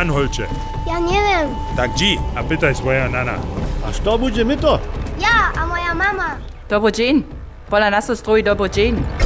Anholče. Ja nie wiem. Tak dzi, a pytaj swoja nana. A što bude mi to? Ja, a moja mama. Dobry dzień. Pola naso strój dobry dzień.